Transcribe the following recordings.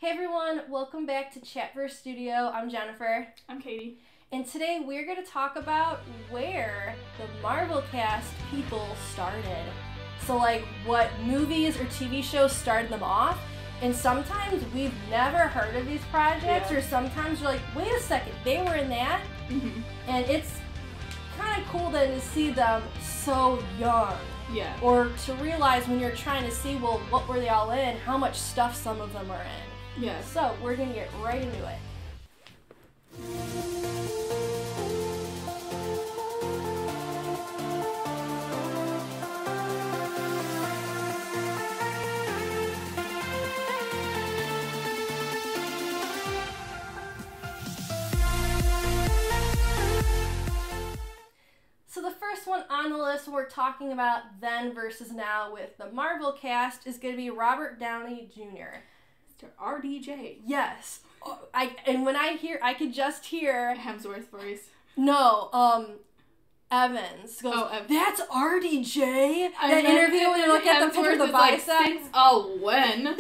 Hey everyone, welcome back to Chatverse Studio. I'm Jennifer. I'm Katie. And today we're going to talk about where the Marvel cast people started. So like what movies or TV shows started them off. And sometimes we've never heard of these projects, or sometimes you're like, wait a second, they were in that? Mm-hmm. And it's kind of cool then to see them so young. Yeah. Or to realize when you're trying to see, well, what were they all in, how much stuff some of them are in. Yeah. So, we're going to get right into it. So the first one on the list we're talking about then versus now with the Marvel cast is going to be Robert Downey Jr. RDJ. Yes. And when I could just hear Hemsworth voice. No, Evans goes, Evans. That's RDJ? That interview when you look at the picture of the bicep? Like, when?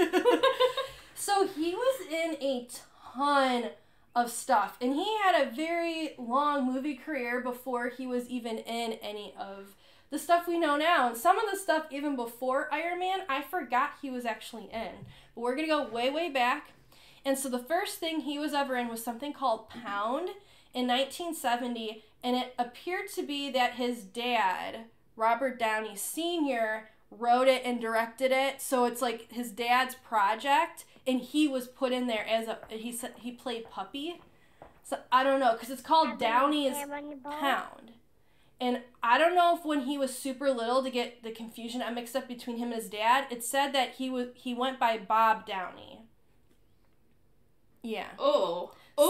So he was in a ton of stuff. And he had a very long movie career before he was even in any of the stuff we know now. And some of the stuff even before Iron Man, I forgot he was actually in. But we're going to go way, way back. And so the first thing he was ever in was something called Pound in 1970. And it appeared to be that his dad, Robert Downey Sr., wrote it and directed it. So it's like his dad's project. And he was put in there as he played Puppy. So I don't know, because it's called Downey's Pound. And I don't know if when he was super little, to get the confusion I mixed up between him and his dad, it said that he went by Bob Downey. Yeah. Oh,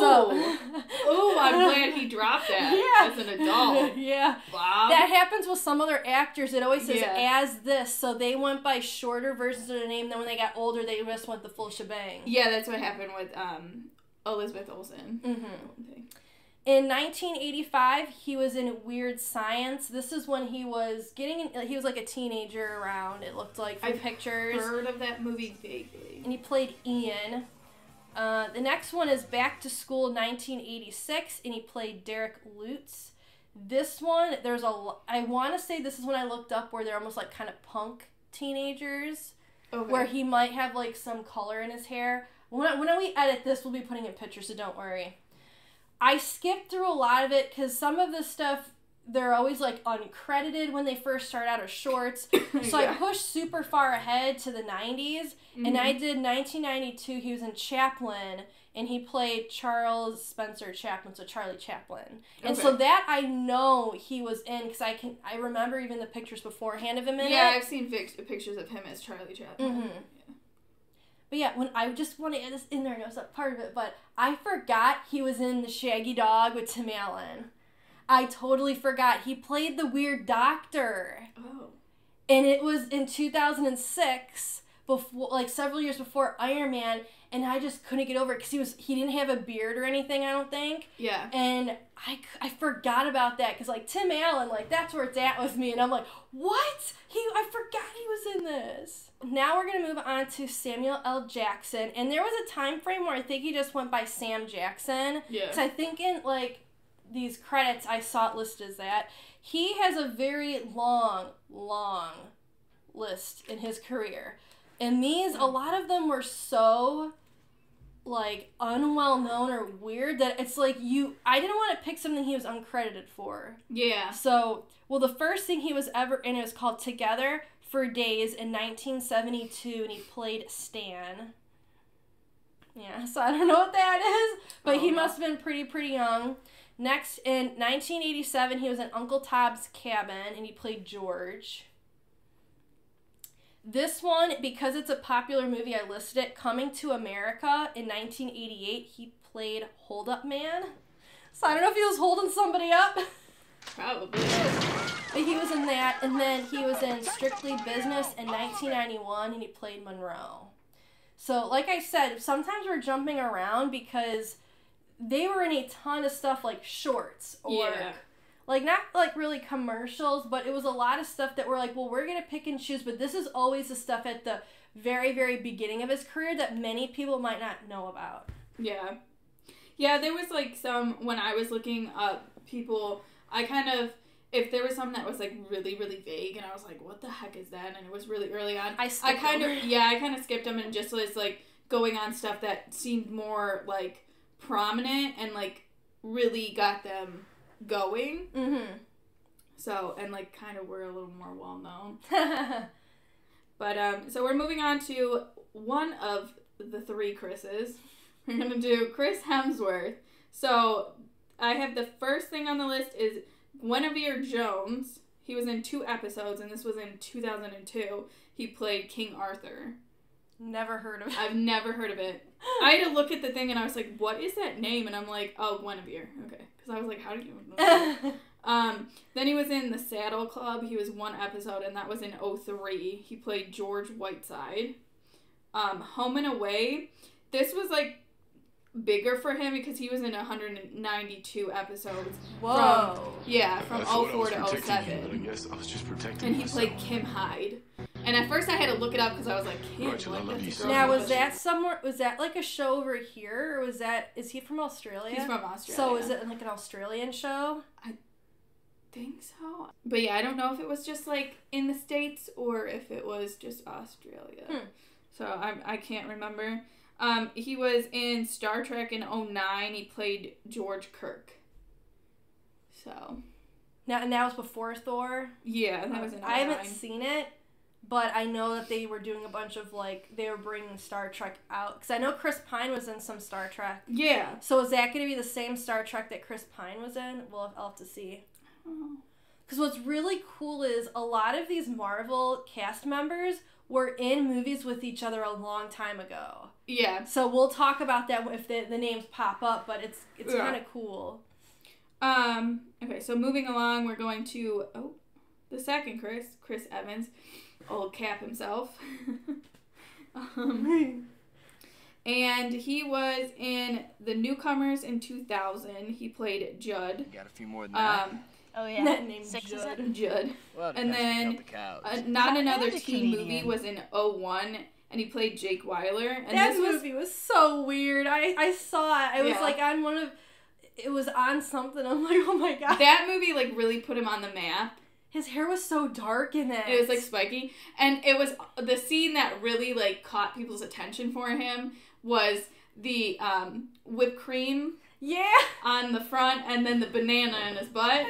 So, I'm glad he dropped that as an adult. Yeah. Bob. That happens with some other actors. It always says as this, so they went by shorter versions of the name. Then when they got older, they just went the full shebang. Yeah, that's what happened with Elizabeth Olsen. Mm-hmm. In 1985, he was in Weird Science. This is when he was he was like a teenager around, it looked like, from pictures. I've heard of that movie vaguely. And he played Ian. The next one is Back to School 1986, and he played Derek Lutz. This one, I want to say this is when I looked up where they're almost like kind of punk teenagers. Okay. Where he might have like some color in his hair. When we edit this, we'll be putting in pictures, so don't worry. I skipped through a lot of it because some of the stuff, they're always like uncredited when they first start out as shorts. So I pushed super far ahead to the 90s, and I did 1992. He was in Chaplin, and he played Charles Spencer Chaplin, so Charlie Chaplin. And so that I know he was in because I remember even the pictures beforehand of him in it. Yeah, I've seen pictures of him as Charlie Chaplin. Mm-hmm. Yeah. But yeah, when I just want to add this in there, I know it's not part of it, but I forgot he was in The Shaggy Dog with Tim Allen. I totally forgot. He played the weird doctor. Oh. And it was in 2006, before, like several years before Iron Man, and I just couldn't get over it because he didn't have a beard or anything, I don't think. Yeah. And I forgot about that because like Tim Allen, like that's where it's at with me, and I'm like, what? I forgot he was in this. Now we're gonna move on to Samuel L. Jackson, and there was a time frame where I think he just went by Sam Jackson. Yeah. So I think in like these credits I saw it listed as that. He has a very long list in his career. And these, a lot of them were so, like, unwell known or weird that it's like I didn't want to pick something he was uncredited for. Yeah. So, the first thing he was ever in, it was called Together for Days in 1972, and he played Stan. Yeah, so I don't know what that is, but he must have been pretty young. Next, in 1987, he was in Uncle Tom's Cabin, and he played George. This one, because it's a popular movie, I listed it, Coming to America in 1988, he played Hold Up Man. So I don't know if he was holding somebody up. Probably. But he was in that, and then he was in Strictly Business in 1991, and he played Monroe. So, like I said, sometimes we're jumping around because they were in a ton of stuff like shorts or like not like really commercials, but it was a lot of stuff that were like, well, we're going to pick and choose, but this is always the stuff at the very, very beginning of his career that many people might not know about. Yeah. Yeah, there was, like, some, when I was looking up people, I kind of, if there was something that was, like, really, really vague, and I was like, what the heck is that? And it was really early on. I kind of skipped them and just was, like, going on stuff that seemed more, like, prominent and, like, really got them going. Mm-hmm. So, and, like, kind of were a little more well-known. But, so we're moving on to one of the three Chris's. We're going to do Chris Hemsworth. So, I have the first thing on the list is Guinevere Jones. He was in 2 episodes, and this was in 2002. He played King Arthur. Never heard of it. I've never heard of it. I had to look at the thing, and I was like, what is that name? And I'm like, oh, Guinevere. Okay. Because I was like, how do you know that? Then he was in The Saddle Club. He was 1 episode, and that was in 2003. He played George Whiteside. Home and Away. This was, like, bigger for him because he was in 192 episodes. Whoa. From 04 to 07. I guess I was just protecting and he played Kim Hyde. And at first I had to look it up because I was like, Kim, now was that somewhere, was that like a show over here, or is he from Australia? He's from Australia. So is it like an Australian show? I think so. But yeah, I don't know if it was just like in the States or if it was just Australia. So I can't remember. He was in Star Trek in 2009. He played George Kirk. So. Now, and that was before Thor? Yeah, that was in 2009. I haven't seen it, but I know that they were doing a bunch of, like, they were bringing Star Trek out. Because I know Chris Pine was in some Star Trek. Yeah. So is that going to be the same Star Trek that Chris Pine was in? Well, I'll have to see. Because what's really cool is a lot of these Marvel cast members were in movies with each other a long time ago. Yeah. So we'll talk about that if the names pop up, but it's kind of cool. Okay, so moving along, we're going to, the second Chris Evans, old Cap himself. And he was in The Newcomers in 2000. He played Judd. Got a few more than that. Oh, yeah. That name Judd. Well, and then Not Another Teen Movie was in 2001, and he played Jake Weiler. And that movie was so weird. I saw it. It was like on one of... It was on something. I'm like, oh my god. That movie, like, really put him on the map. His hair was so dark in it. It was, like, spiky. And it was... The scene that really, like, caught people's attention for him was the whipped cream... Yeah. On the front, and then the banana in his butt.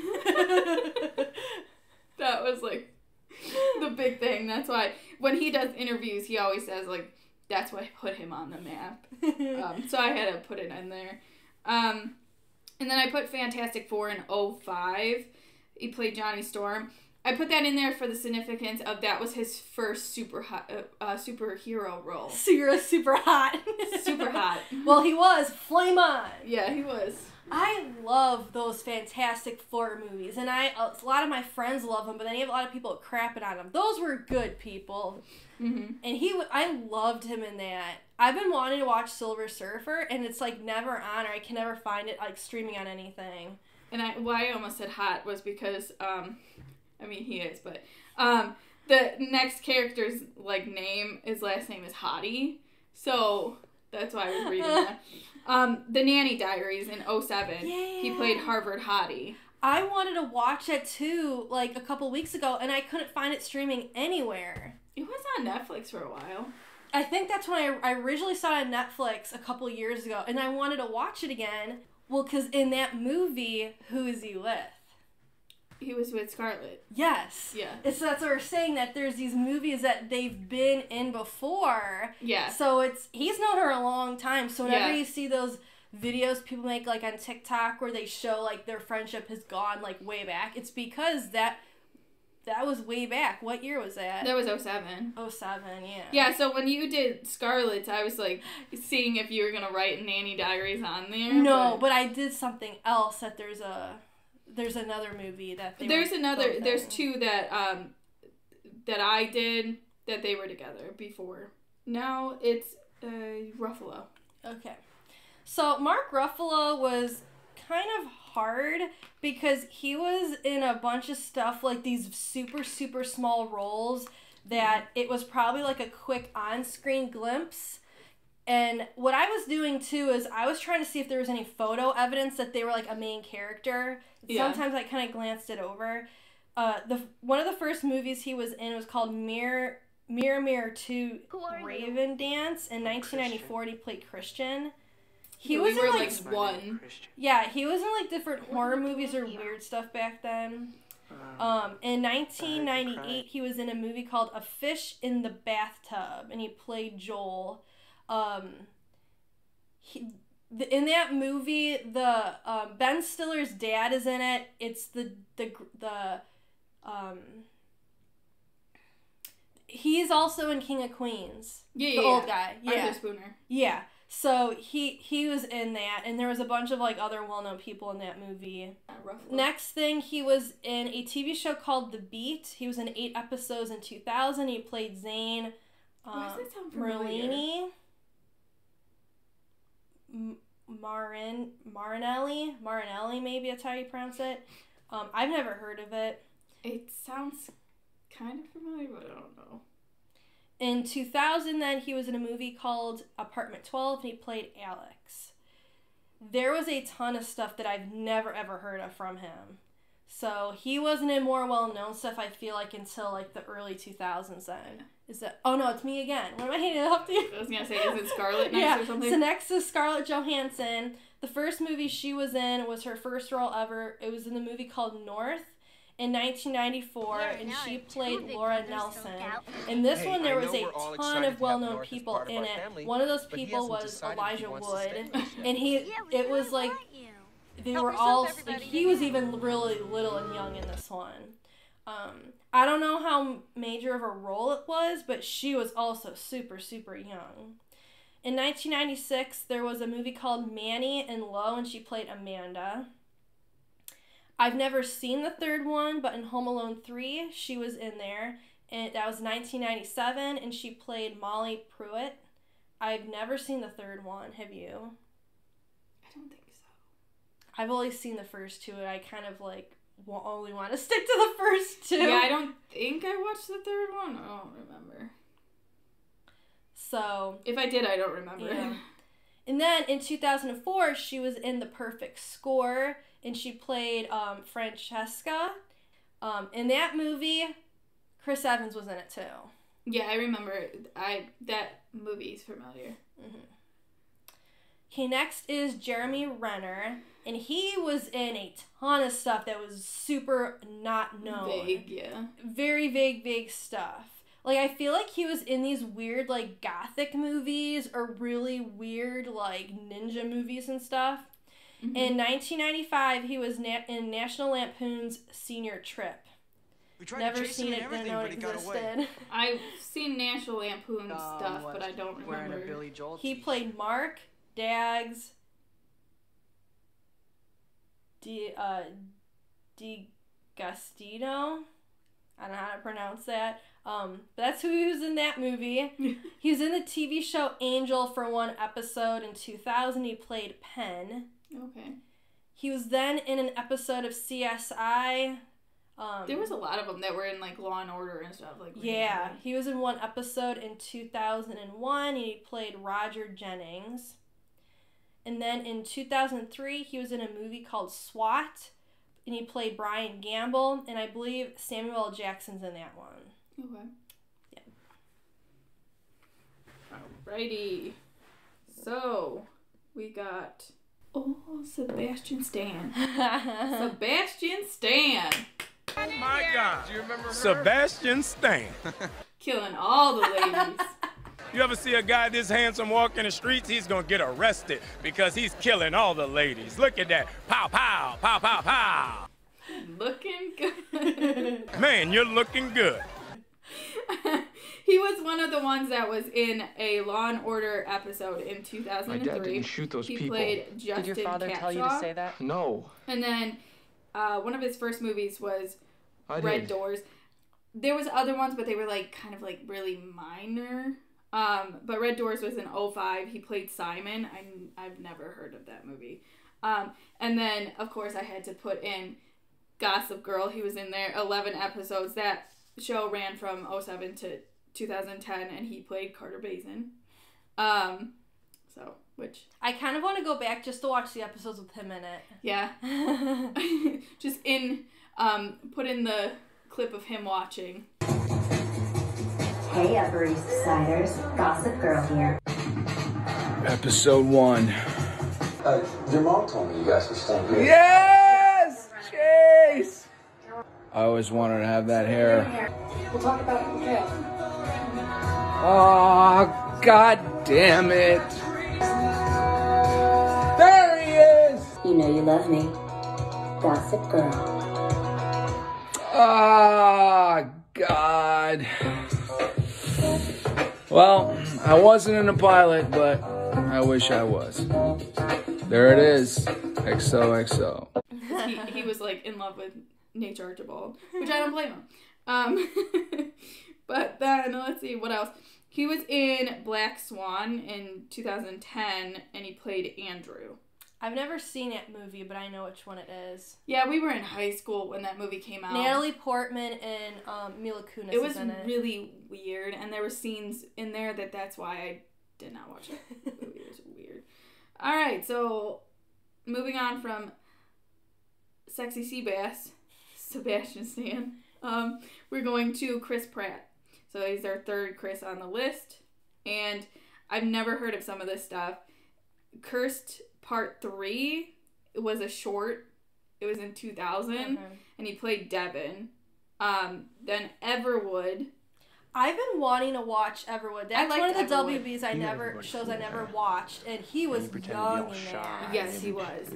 That was, like, the big thing. That's why, when he does interviews, he always says, like, that's what put him on the map. So I had to put it in there. And then I put Fantastic Four in 2005. He played Johnny Storm. I put that in there for the significance of that was his first superhero role. So you're super hot. Super hot. Well, he was. Flame on. Yeah, he was. I love those Fantastic Four movies, and a lot of my friends love them, but then you have a lot of people crapping on them. Those were good people. Mm-hmm. And I loved him in that. I've been wanting to watch Silver Surfer, and it's like never on, or I can never find it like streaming on anything. And why I almost said hot was because, I mean, he is, but the next character's, like, his last name is Hottie, so that's why I was reading that. The Nanny Diaries in 2007, he played Harvard Hottie. I wanted to watch it, too, like, a couple weeks ago, and I couldn't find it streaming anywhere. It was on Netflix for a while. I think that's when I originally saw it on Netflix a couple years ago, and I wanted to watch it again. Well, because in that movie, who is he with? He was with Scarlett. Yes. Yeah. That's what we're saying, that there's these movies that they've been in before. Yeah. So he's known her a long time. So whenever you see those videos people make, like, on TikTok where they show, like, their friendship has gone, like, way back, it's because that was way back. What year was that? That was 2007. 2007, yeah. Yeah, so when you did Scarlett's, I was, like, seeing if you were going to write Nanny Diaries on there. No, but I did something else that there's another movie that they there's two that I did that they were together before. Now it's Ruffalo. Okay. So Mark Ruffalo was kind of hard because he was in a bunch of stuff, like these super, super small roles that it was probably like a quick on-screen glimpse. And what I was doing too is I was trying to see if there was any photo evidence that they were like a main character. Yeah. Sometimes I kind of glanced it over. One of the first movies he was in was called Mirror 2 Raven Dance in 1994, and he played Christian. He was in like one. Yeah, he was in like different horror movies or weird stuff back then. In 1998, he was in a movie called A Fish in the Bathtub, and he played Joel. In that movie, Ben Stiller's dad is in it. It's he's also in King of Queens. The old guy. Yeah. Arthur Spooner. Yeah. So he was in that, and there was a bunch of like other well-known people in that movie. Ruffalo. Next thing, he was in a TV show called The Beat. He was in 8 episodes in 2000. He played Zane Merlini. Marinelli, maybe that's how you pronounce it. I've never heard of it. It sounds kind of familiar, but I don't know. In 2000, then, he was in a movie called Apartment 12, and he played Alex. There was a ton of stuff that I've never, ever heard of from him. So, he wasn't in more well-known stuff, I feel like, until, like, the early 2000s then. Oh, no, it's me again. What am I handing it up to you? I was going to say, is it Scarlett next or something? So next is Scarlett Johansson. The first movie she was in was her first role ever. It was in the movie called North in 1994, and she played Laura Nelson. In this one, there was a ton of well-known people in it. One of those people was Elijah Wood, and it was like, they were all, like, he was even really little and young in this one. I don't know how major of a role it was, but she was also super, super young. In 1996, there was a movie called Manny and Low, and she played Amanda. I've never seen the third one, but in Home Alone 3, she was in there, and that was 1997, and she played Molly Pruitt. I've never seen the third one. Have you? I don't think so. I've only seen the first two, and I kind of, like, only want to stick to the first two. Yeah, I don't think I watched the third one. I don't remember. So... If I did, I don't remember. Yeah. And then, in 2004, she was in The Perfect Score, and she played Francesca. In that movie, Chris Evans was in it, too. Yeah, I remember. That movie's familiar. Mm-hmm. Okay, next is Jeremy Renner, and he was in a ton of stuff that was super not known. Vague, yeah. Very vague stuff. Like, I feel like he was in these weird, like, gothic movies or really weird, like, ninja movies and stuff. Mm-hmm. In 1995, he was in National Lampoon's Senior Trip. Never seen it, didn't know it existed. I've seen National Lampoon stuff, but I don't remember. A Billy Joel he played Mark Dags DiGustino. I don't know how to pronounce that. But that's who he was in that movie. He was in the TV show Angel for one episode in 2000. He played Penn. Okay. He was then in an episode of CSI. There was a lot of them that were in, like, Law and Order and stuff. Like. Yeah. He was in one episode in 2001. And he played Roger Jennings. And then in 2003, he was in a movie called SWAT. And he played Brian Gamble. And I believe Samuel L. Jackson's in that one. Okay. Yeah. Alrighty. So, we got... Oh, Sebastian Stan. Sebastian Stan. Oh my God. Do you remember her? Sebastian Stan. Killing all the ladies. You ever see a guy this handsome walk in the streets, he's gonna get arrested because he's killing all the ladies. Look at that. Pow, pow, pow, pow, pow. Looking good. Man, you're looking good. He was one of the ones that was in a Law and Order episode in 2003. My dad didn't shoot those people. He played Justin Did your father tell you to say that? No. And then one of his first movies was Red Doors. There was other ones, but they were like kind of like really minor. But Red Doors was in 2005. He played Simon. I've never heard of that movie. And then, of course, I had to put in Gossip Girl. He was in there 11 episodes. That show ran from 2007 to 2010, and he played Carter Bazin. Which I kind of want to go back just to watch the episodes with him in it. Yeah. Just put in the clip of him watching. Hey, Upper East Siders. Gossip Girl here. Episode 1. Your mom told me you guys were staying here. Yes! Chase! I always wanted to have that hair. We'll talk about it in jail. Oh, god damn it. There he is! You know you love me. Gossip Girl. Oh, God. Well, I wasn't in the pilot, but I wish I was. There it is. XOXO. He was like in love with Nate Archibald, which I don't blame him. But then, let's see, what else? He was in Black Swan in 2010, and he played Andrew. I've never seen that movie, but I know which one it is. Yeah, we were in high school when that movie came out. Natalie Portman and Mila Kunis It was is in it. really weird, and there were scenes in there that's why I did not watch it. The movie was weird. All right, so moving on from Sexy Seabass, Sebastian Stan, we're going to Chris Pratt. So he's our third Chris on the list, and I've never heard of some of this stuff. Cursed Part 3, it was a short. It was in 2000, and he played Devin. Then Everwood. I've been wanting to watch Everwood. That's one of the WBs I never watched, and he was young in that. Yes, he was.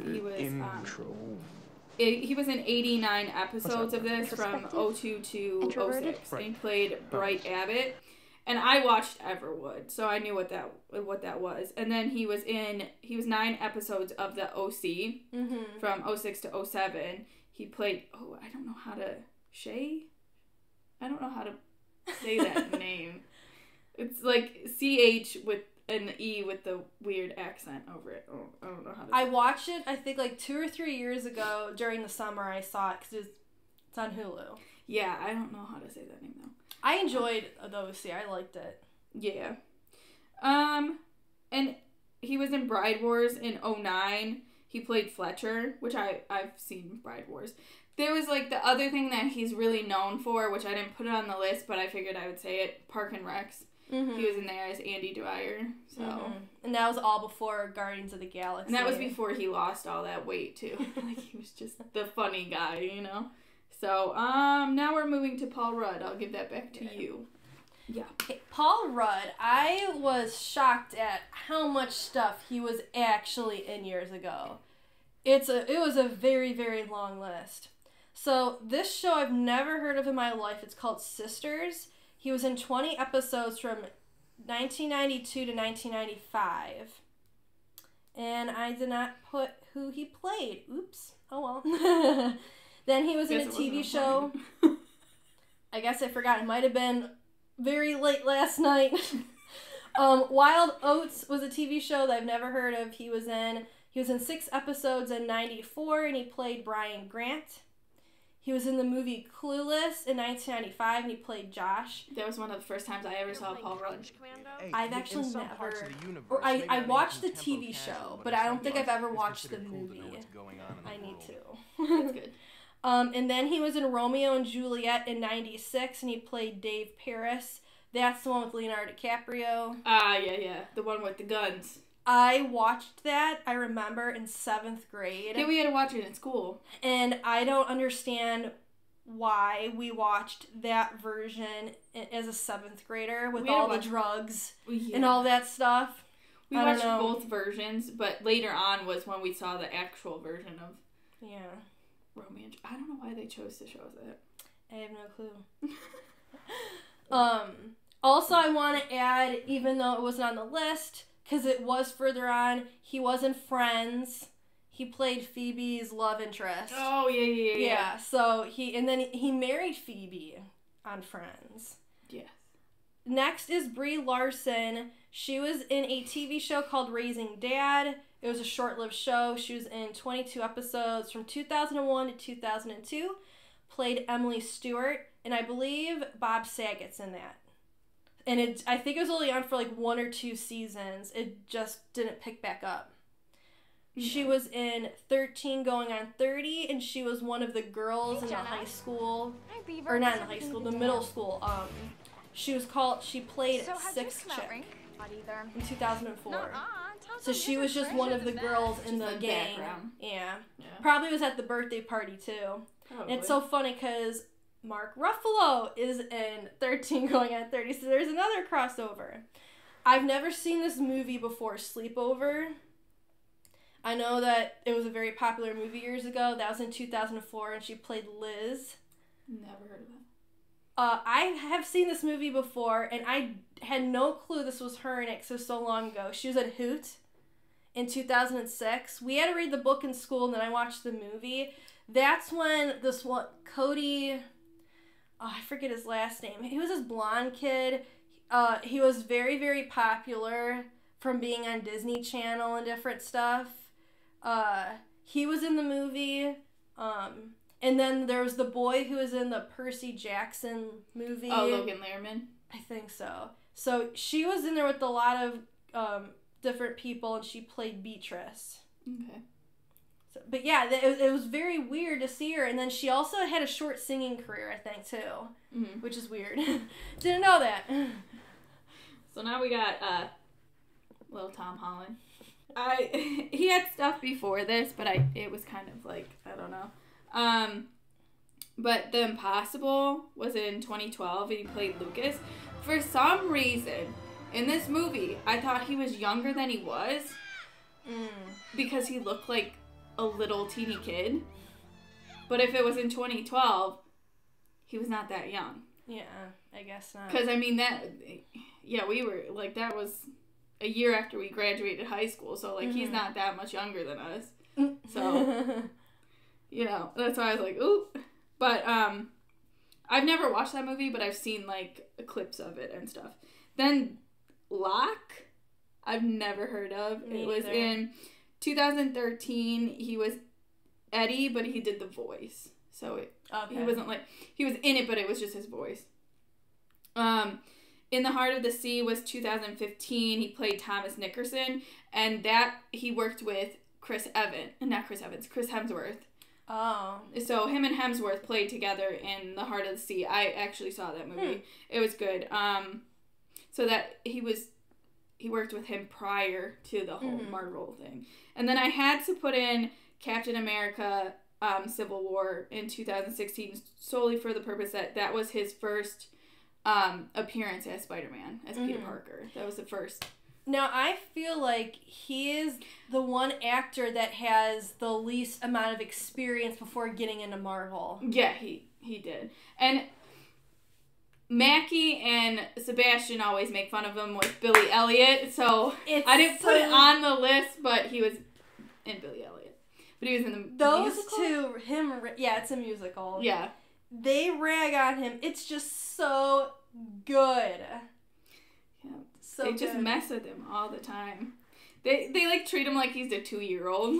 He was in 89 episodes of this from 2002 to 2006. And he played Bright Abbott. And I watched Everwood, so I knew what that was. And then he was 9 episodes of the OC from 2006 to 2007. He played I don't know how to say that name. It's like CH with an E with the weird accent over it. Oh, I don't know how to say I watched it, I think, like 2 or 3 years ago during the summer. I saw it because it's on Hulu. Yeah, I don't know how to say that name, though. I enjoyed those. I liked it. Yeah. And he was in Bride Wars in 2009. He played Fletcher, which I've seen Bride Wars. There was, like, the other thing that he's really known for, which I didn't put it on the list, but I figured I would say it, Park and Recs. Mm-hmm. He was in there as Andy Dwyer, so. Mm-hmm. And that was all before Guardians of the Galaxy. And that was before he lost all that weight, too. Like, he was just the funny guy, you know? So, now we're moving to Paul Rudd. I'll give that back to you. Yeah. Okay, Paul Rudd, I was shocked at how much stuff he was actually in years ago. It was a very, very long list. So, this show I've never heard of in my life. It's called Sisters. He was in 20 episodes from 1992 to 1995. And I did not put who he played. Oops. Oh, well. Then he was in a TV show. I guess I forgot. It might have been very late last night. Wild Oats was a TV show that I've never heard of. He was in 6 episodes in 94, and he played Brian Grant. He was in the movie Clueless in 1995, and he played Josh. That was one of the first times I ever saw Paul Rudd. I've actually never... Or I watched the TV show, but I don't think I've ever watched the movie. I need to. That's good. And then he was in Romeo and Juliet in 96, and he played Dave Paris. That's the one with Leonardo DiCaprio. Yeah. The one with the guns. I watched that, I remember, in 7th grade. Yeah, we had to watch it in school. And I don't understand why we watched that version as a 7th grader with all the drugs and all that stuff. We watched both versions, but later on was when we saw the actual version of Romeo. I don't know why they chose to show us that. I have no clue. Also, I want to add, even though it wasn't on the list, because it was further on, he was in Friends. He played Phoebe's love interest. Oh, yeah. Yeah, so he married Phoebe on Friends. Yeah. Next is Brie Larson. She was in a TV show called Raising Dad. It was a short-lived show. She was in 22 episodes from 2001 to 2002. Played Emily Stewart. and I believe Bob Saget's in that. And I think it was only on for like 1 or 2 seasons. It just didn't pick back up. She was in 13 Going on 30, and she was one of the girls in the high school, or not in the high school, the middle school. She played Sixth Chick in 2004. So she was just one of the girls in the gang. Yeah. Probably was at the birthday party too. And it's so funny because Mark Ruffalo is in 13 Going on 30, so there's another crossover. I've never seen this movie before, Sleepover. I know that it was a very popular movie years ago. That was in 2004, and she played Liz. Never heard of it. I have seen this movie before, and I had no clue this was her in it because it was so long ago. She was at Hoot in 2006. We had to read the book in school, and then I watched the movie. That's when Cody, I forget his last name. He was this blonde kid. He was very, very popular from being on Disney Channel and different stuff. He was in the movie. And then there was the boy who was in the Percy Jackson movie. Oh, Logan Lerman? I think so. So she was in there with a lot of different people, and she played Beatrice. Okay. So, but yeah, it was very weird to see her. And then she also had a short singing career, I think, too. Which is weird. Didn't know that. So now we got little Tom Holland. He had stuff before this, but it was kind of like, I don't know. But The Impossible was in 2012, and he played Lucas. For some reason, in this movie, I thought he was younger than he was. Because he looked like a little teeny kid. But if it was in 2012, he was not that young. Yeah, I guess not. Because, I mean, we were, like, that was a year after we graduated high school, so, like, he's not that much younger than us. So, you know, that's why I was like, ooh. But, I've never watched that movie, but I've seen, like, clips of it and stuff. Then, Locke, I've never heard of. Me it was either. in 2013. He was Eddie, but he did the voice. So, he wasn't, like, he was in it, but it was just his voice. In the Heart of the Sea was 2015. He played Thomas Nickerson, and that he worked with Chris Hemsworth. Oh. So him and Hemsworth played together in The Heart of the Sea. I actually saw that movie. It was good. So that he worked with him prior to the whole Marvel thing. And then I had to put in Captain America Civil War in 2016 solely for the purpose that was his first appearance as Spider-Man, as Peter Parker. That was the first. Now, I feel like he is the one actor that has the least amount of experience before getting into Marvel. Yeah, he did. And Mackie and Sebastian always make fun of him with Billy Elliot, so I didn't put it on the list, but he was in Billy Elliot. But he was in the musical? Two, it's a musical. Yeah. They rag on him. It's just so good. Yeah. So they just mess with him all the time. They like treat him like he's a 2-year-old.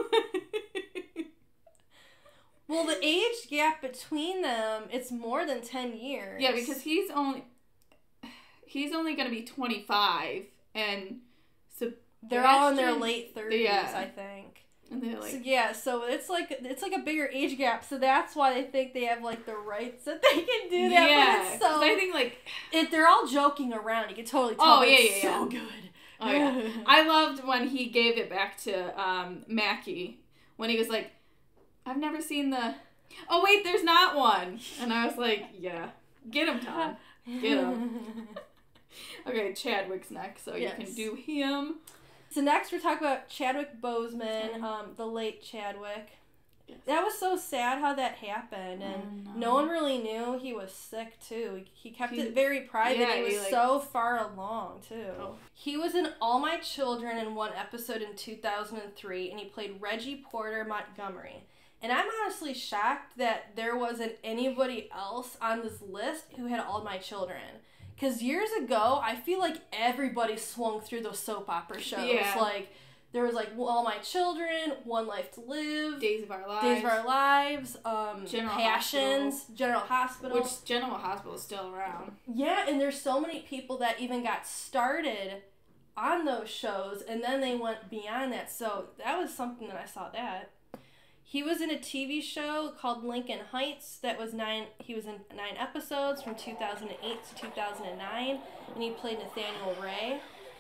Well, the age gap between them, it's more than 10 years. Yeah, because he's only going to be 25, and they're all in their late 30s, I think. And they're like, so it's like a bigger age gap, so that's why they think they have like the rights that they can do that. Yeah, but it's so I think like if they're all joking around, you can totally tell. Oh, it's so good. Oh yeah, I loved when he gave it back to Mackie when he was like, "I've never seen the." Oh wait, there's not one, and I was like, "Yeah, get him, Tom, get him." Okay, Chadwick's next, so you can do him. So next we're talking about Chadwick Boseman, the late Chadwick. Yes. That was so sad how that happened, and no one really knew he was sick too. He kept it very private. Yeah, he was so far along too. Oh. He was in All My Children in one episode in 2003, and he played Reggie Porter Montgomery. And I'm honestly shocked that there wasn't anybody else on this list who had All My Children. Because years ago, I feel like everybody swung through those soap opera shows. Yeah. Like There was like All My Children, One Life to Live, Days of Our Lives, General Passions, Hospital. General Hospital. Which General Hospital is still around. Yeah, and there's so many people that even got started on those shows, and then they went beyond that. So that was something that I saw that. He was in a TV show called Lincoln Heights that was he was in 9 episodes from 2008 to 2009, and he played Nathaniel Ray.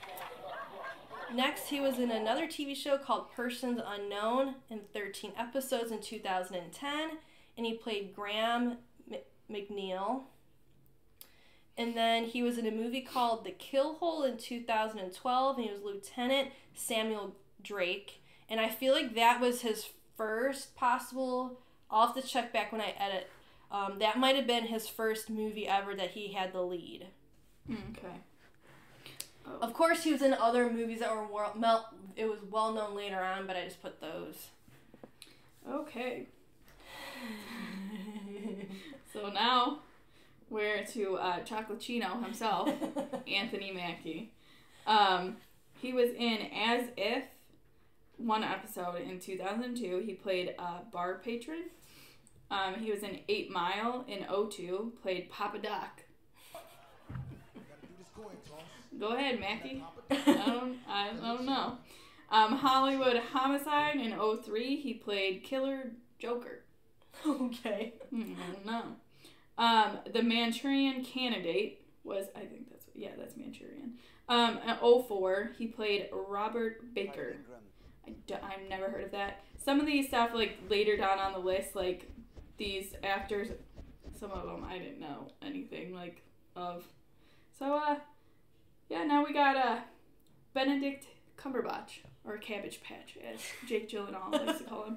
Next, he was in another TV show called Persons Unknown in 13 episodes in 2010, and he played Graham McNeil. And then he was in a movie called The Kill Hole in 2012, and he was Lieutenant Samuel Drake. And I feel like that was his first possible, I'll have to check back when I edit, that might have been his first movie ever that he had the lead. Okay. Oh. Of course, he was in other movies that were it was well known later on, but I just put those. Okay. So now we're to Chocolatino himself, Anthony Mackie. He was in As If, 1 episode in 2002. He played a bar patron. He was in 8 Mile in 2002, played Papa Doc. Go ahead, Mackie. I don't know. Hollywood Homicide in 2003, he played Killer Joker. Okay. I don't know. The Manchurian Candidate was, I think that's Manchurian. In 2004, he played Robert Baker. I've never heard of that. Some of these stuff, like, later down on the list, like, these actors, some of them I didn't know anything, like, of. So, yeah, now we got, Benedict Cumberbatch, or Cabbage Patch, as Jake Gyllenhaal likes to call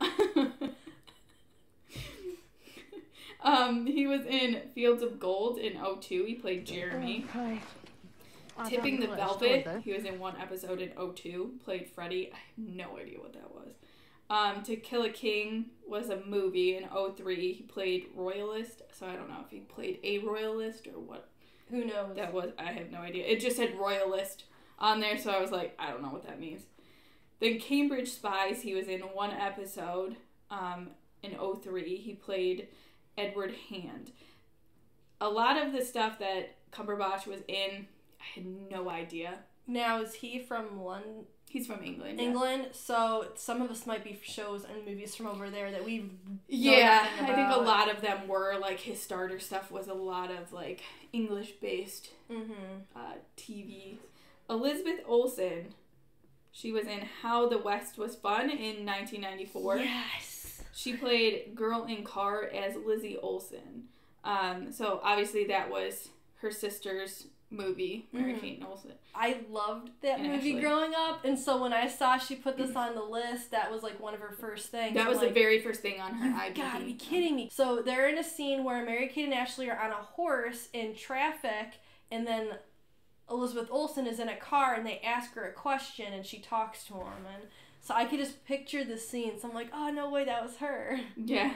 him. He was in Fields of Gold in 2002. He played Jeremy. Hi. Tipping the Velvet, he was in 1 episode in 2002, played Freddy. I have no idea what that was. To Kill a King was a movie in 2003. He played Royalist, so I don't know if he played a Royalist or what. Who knows? That was, I have no idea. It just said Royalist on there, so I was like, I don't know what that means. Then Cambridge Spies, he was in 1 episode in 2003. He played Edward Hand. A lot of the stuff that Cumberbatch was in, I had no idea. Now, is he from London? He's from England. England, yeah. So some of us might be shows and movies from over there that we've I think a lot of them were, like, his starter stuff was a lot of, like, English-based TV. Elizabeth Olsen, she was in How the West Was Fun in 1994. Yes! She played Girl in Car as Lizzie Olsen. So obviously that was her sister's movie, Mary-Kate Olsen. I loved that movie growing up, and so when I saw she put this on the list, that was like one of her first things. That was the very first thing on her IMDb. You gotta be kidding me. So they're in a scene where Mary-Kate and Ashley are on a horse in traffic, and then Elizabeth Olsen is in a car, and they ask her a question, and she talks to him, and so I could just picture the scene. So I'm like, oh, no way, that was her. Yeah.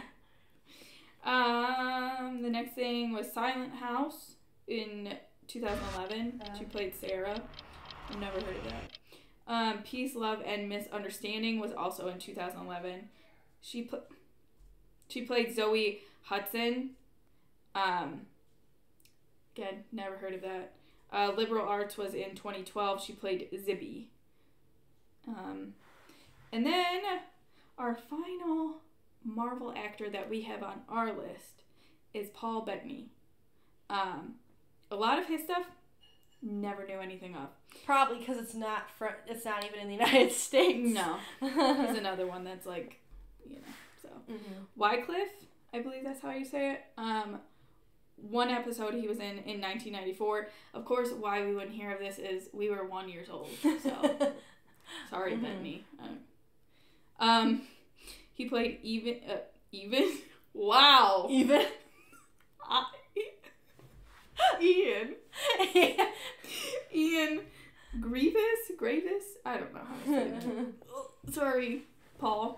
The next thing was Silent House in 2011. She played Sarah. I've never heard of that. Peace, Love, and Misunderstanding was also in 2011. She played Zoe Hudson. Again, never heard of that. Liberal Arts was in 2012. She played Zibby. And then our final Marvel actor that we have on our list is Paul Bettany. A lot of his stuff, never knew anything of. Probably because it's not even in the United States. No. He's another one that's like, so. Wycliffe, I believe that's how you say it. 1 episode he was in 1994. Of course, why we wouldn't hear of this is we were 1 year old. So, sorry, Bettany. He played Even. Wow. Even. Ian. Ian Gravis? I don't know how to say that. Sorry, Paul.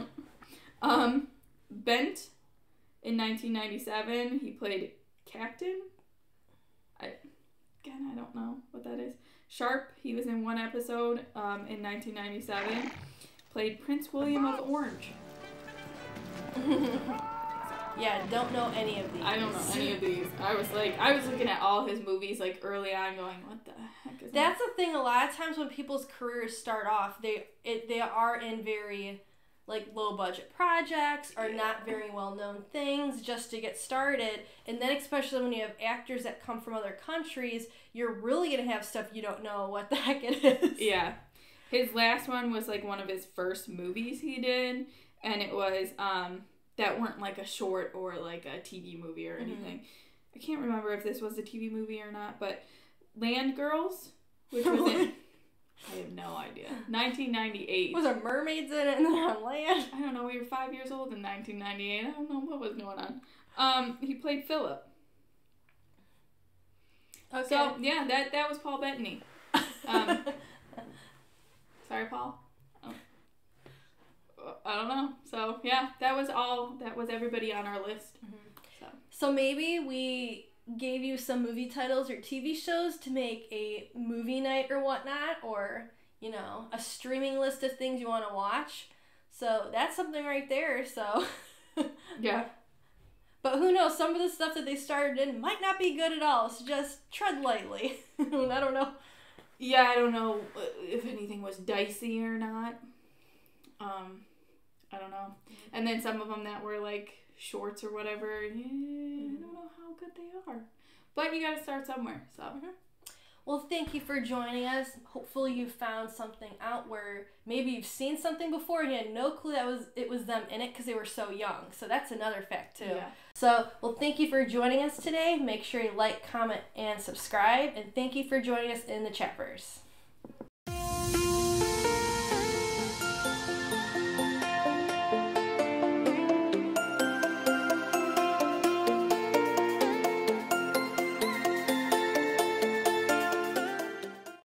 Bent in 1997. He played Captain. I don't know what that is. Sharp, he was in one episode in 1997. Played Prince William of Orange. Yeah, don't know any of these. I don't know any of these. I was looking at all his movies like early on going, what the heck is that? That's the thing, a lot of times when people's careers start off, they are in very like low budget projects or not very well known things just to get started. And then especially when you have actors that come from other countries, you're really going to have stuff you don't know what the heck it is. Yeah. His last one was like one of his first movies he did, and it was that weren't like a short or like a TV movie or anything. I can't remember if this was a TV movie or not, but Land Girls, which was in, I have no idea, 1998. Was there mermaids in it and they're on land? I don't know, we were 5 years old in 1998. I don't know what was going on. He played Philip. Okay. So, yeah, that was Paul Bettany. Sorry, Paul. I don't know. So, yeah, that was everybody on our list. So maybe we gave you some movie titles or TV shows to make a movie night or whatnot, or, you know, a streaming list of things you want to watch. So that's something right there, so. Yeah. But who knows, some of the stuff that they started in might not be good at all, so just tread lightly. I don't know. Yeah, I don't know if anything was dicey or not. I don't know. And then some of them that were like shorts or whatever, I don't know how good they are. But you gotta start somewhere, so. Well, thank you for joining us. Hopefully you found something out where maybe you've seen something before and you had no clue that it was them in it because they were so young. So that's another fact, too. Yeah. So, well, thank you for joining us today. Make sure you like, comment, and subscribe. And thank you for joining us in the Chatverse.